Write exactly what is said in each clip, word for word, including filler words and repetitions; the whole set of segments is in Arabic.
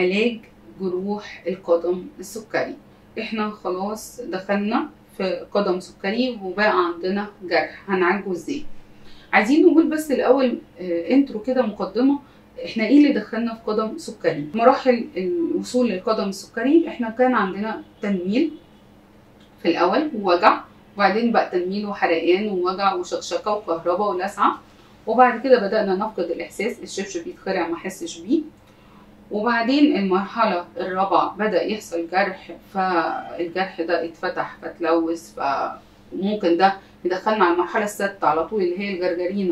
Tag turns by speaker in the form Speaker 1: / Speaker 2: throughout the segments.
Speaker 1: علاج جروح القدم السكري. احنا خلاص دخلنا في قدم سكري وبقى عندنا جرح، هنعالجه ازاي؟ عايزين نقول بس الاول اه انترو كده، مقدمه. احنا ايه اللي دخلنا في قدم سكري؟ مراحل الوصول للقدم السكري، احنا كان عندنا تنميل في الاول ووجع، وبعدين بقى تنميل وحرقان ووجع وشقشقه وكهرباء ولسعه، وبعد كده بدأنا نفقد الإحساس، الشبشب يتخرع ما احسش بيه. وبعدين المرحلة الرابعة بدأ يحصل جرح، فالجرح ده اتفتح فتلوث، فممكن ده يدخلنا على المرحلة السادسة على طول اللي هي الجرجرينة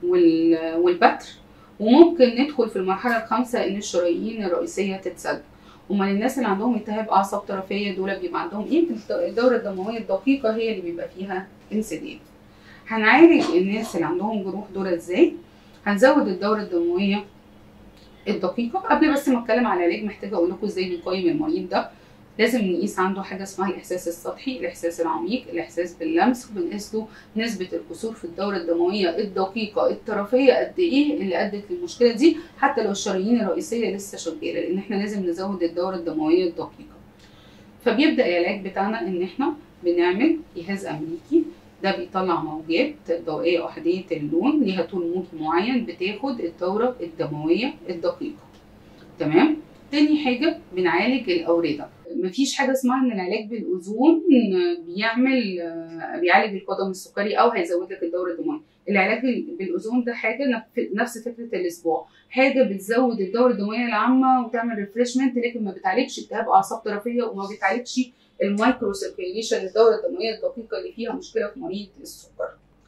Speaker 1: والبتر. وممكن ندخل في المرحلة الخامسة إن الشرايين الرئيسية تتسد. أمال الناس اللي عندهم التهاب أعصاب طرفية دول بيبقى عندهم إيه؟ الدورة الدموية الدقيقة هي اللي بيبقى فيها انسداد. هنعالج الناس اللي عندهم جروح دول ازاي؟ هنزود الدورة الدموية الدقيقة. قبل بس ما اتكلم على العلاج محتاجة اقول لكم ازاي بنقيم المريض ده. لازم نقيس عنده حاجة اسمها الإحساس السطحي، الإحساس العميق، الإحساس باللمس، وبنقيس له نسبة الكسور في الدورة الدموية الدقيقة الطرفية قد إيه اللي أدت للمشكلة دي، حتى لو الشرايين الرئيسية لسه شغالة، لأن إحنا لازم نزود الدورة الدموية الدقيقة. فبيبدأ العلاج بتاعنا إن إحنا بنعمل جهاز أمريكي، ده بيطلع موجات ضوئية أحادية اللون ليها طول موجي معين بتاخد الدورة الدموية الدقيقة. تمام؟ تاني حاجة بنعالج الأوردة. مفيش حاجة اسمها إن العلاج بالأوزون بيعمل بيعالج القدم السكري أو هيزود لك الدورة الدموية. العلاج بالأوزون ده حاجة نفس فكرة الأسبوع، حاجة بتزود الدورة الدموية العامة وتعمل ريفريشمنت، لكن ما بتعالجش التهاب أعصاب طرفية وما بتعالجش المايكرو سيركيليشن، الدورة الدموية الدقيقة اللي فيها مشكلة في مريض السكر.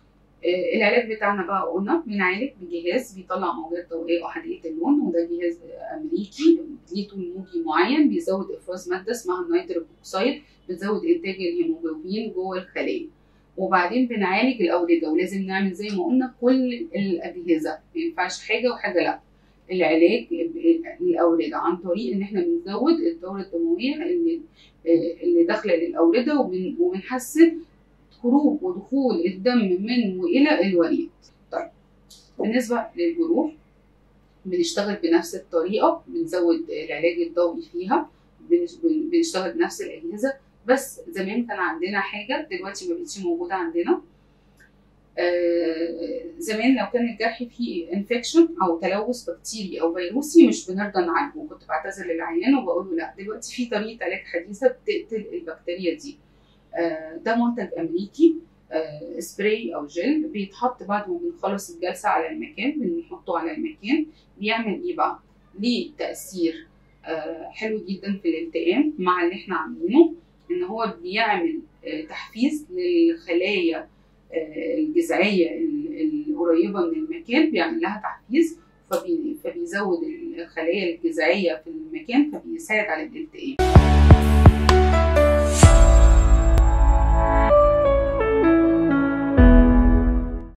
Speaker 1: آه العلاج بتاعنا بقى قلنا بنعالج بجهاز بيطلع موجات ضوئية أحادية اللون، وده جهاز أمريكي ليه طول موجي معين بيزود إفراز مادة اسمها النيتريك أوكسيد، بتزود إنتاج الهيموجلوبين جوه الخلايا. وبعدين بنعالج الأوردة، ولازم نعمل زي ما قلنا كل الأجهزة، ما ينفعش حاجة وحاجة لأ. العلاج الأوردة عن طريق إن إحنا بنزود الدورة الدموية اللي اللي داخلة للأوردة، وبنحسن خروج ودخول الدم من وإلى الوريد. طيب بالنسبة للجروح بنشتغل بنفس الطريقة، بنزود العلاج الضوئي فيها، بنشتغل بنفس الأجهزة. بس زمان كان عندنا حاجة دلوقتي ما بقتش موجودة عندنا. آه زمان لو كان الجرح فيه انفكشن او تلوث بكتيري او فيروسي مش بنرضى نعالجه، كنت بعتذر للعيان وبقول له لا. دلوقتي في طريقه علاج حديثه بتقتل البكتيريا دي. آه ده منتج امريكي، آه سبراي او جل، بيتحط بعد ما بنخلص الجلسه على المكان، بنحطه على المكان. بيعمل ايه بقى؟ ليه تاثير آه حلو جدا في الالتئام مع اللي احنا عاملينه، ان هو بيعمل آه تحفيز للخلايا الجذعيه القريبه من المكان، بيعمل لها تحفيز، فبيزود الخلايا الجذعيه في المكان، فبيساعد على الالتئام.